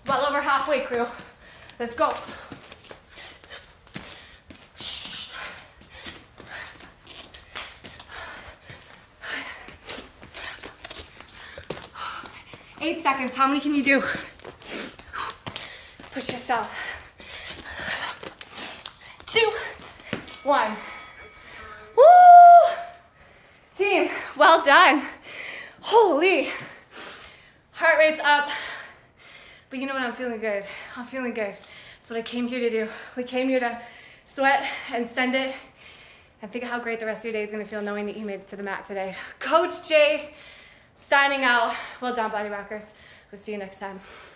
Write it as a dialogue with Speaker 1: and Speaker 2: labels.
Speaker 1: Well over halfway, crew. Let's go. Eight seconds. How many can you do? Push yourself. 2, 1. Woo! Team, well done. Holy. Heart rate's up. But you know what? I'm feeling good. I'm feeling good. That's what I came here to do. We came here to sweat and send it. And think of how great the rest of your day is going to feel knowing that you made it to the mat today. Coach Jay signing out. Well done, Body Rockers. We'll see you next time.